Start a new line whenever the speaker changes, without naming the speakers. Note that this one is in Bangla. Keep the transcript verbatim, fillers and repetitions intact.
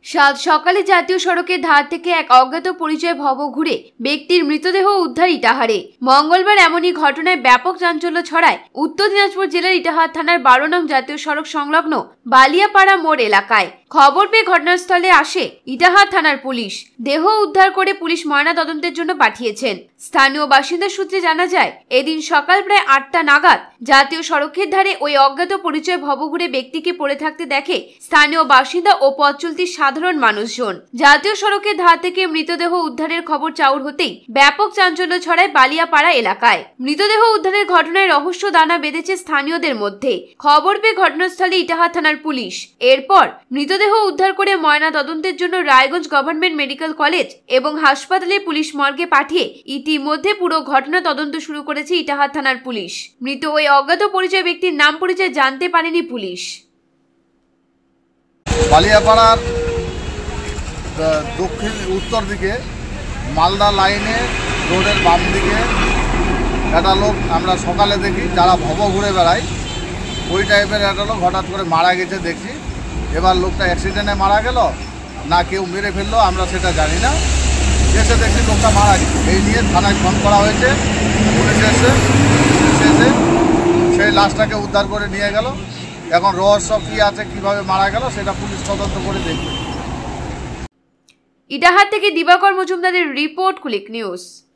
সাত সকালে জাতীয় সড়কের ধার থেকে এক অজ্ঞাত পরিচয় ভবঘুরে ব্যক্তির মৃতদেহ উদ্ধার ইটাহারে। মঙ্গলবার এমনই ঘটনায় ব্যাপক চাঞ্চল্য ছড়ায় উত্তর দিনাজপুর জেলার ইটাহার থানার বারো নং জাতীয় সড়ক সংলগ্ন বালিয়াপাড়া মোড় এলাকায়। খবর পেয়ে ঘটনাস্থলে আসে ইটাহার থানার পুলিশ। দেহ উদ্ধার করে পুলিশ ময়না তদন্তের জন্য পাঠিয়েছেন। স্থানীয় বাসিন্দা সূত্রে জানা যায়, এদিন সকাল প্রায় আটটা নাগাদ জাতীয় সড়কের ধারে ওই অজ্ঞাত পরিচয় ভবঘুরে ব্যক্তিকে পড়ে থাকতে দেখে স্থানীয় বাসিন্দা ও পথ চলতি সাধারণ মানুষজন। জাতীয় সড়কের ধার থেকে মৃতদেহ উদ্ধারের খবর চাউর হতেই ব্যাপক চাঞ্চল্য ছড়ায় বালিয়াপাড়া এলাকায়। মৃতদেহ উদ্ধারের ঘটনায় রহস্য দানা বেঁধেছে স্থানীয়দের মধ্যে। খবর পেয়ে ঘটনাস্থলে ইটাহার থানার পুলিশ। এরপর মৃতদেহ উদ্ধার করে ময়না তদন্তের জন্য রায়গঞ্জ গভর্নমেন্ট মেডিকেল কলেজ এবং হাসপাতালে পুলিশ মর্গে পাঠিয়ে ইতিমধ্যে পুরো ঘটনা তদন্ত শুরু করেছে ইটাহার থানার পুলিশ। মৃত ওই অজ্ঞাত পরিচয় ব্যক্তির নাম পরিচয় জানতে পারেনি পুলিশ।
বালিয়াপাড়ার দক্ষিণ উত্তর দিকে মালদা লাইনে রোডের বাম দিকে একটা লোক আমরা সকালে দেখি যারা ভব ঘুরে বেড়ায় ওই টাইপের একটা লোক হঠাৎ করে মারা গেছে দেখছি। এবার লোকটা অ্যাক্সিডেন্টে মারা গেল না কেউ মেরে ফেললো আমরা সেটা জানি না। এসে দেখছি লোকটা মারা গেছে, এই নিয়ে থানায় ফোন করা হয়েছে। পুলিশ এসে এসে সেই লাশটাকে উদ্ধার করে নিয়ে গেল। এখন রহস্য কী আছে, কিভাবে মারা গেল সেটা পুলিশ তদন্ত করে দেখবে।
ইটাহার থেকে দিবাকর মজুমদারের রিপোর্ট, কুলিক নিউজ।